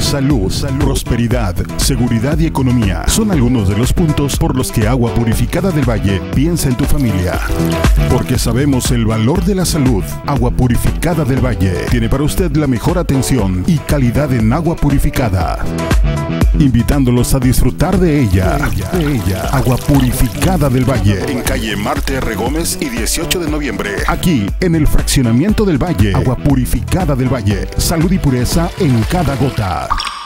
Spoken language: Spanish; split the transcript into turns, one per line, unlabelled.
Salud, prosperidad, seguridad y economía son algunos de los puntos por los que Agua Purificada del Valle piensa en tu familia. Porque sabemos el valor de la salud, Agua Purificada del Valle tiene para usted la mejor atención y calidad en agua purificada. Invitándolos a disfrutar de ella. Agua Purificada del Valle, en calle Marte R. Gómez y 18 de noviembre, aquí en el Fraccionamiento del Valle. Agua Purificada del Valle, salud y pureza en cada gota.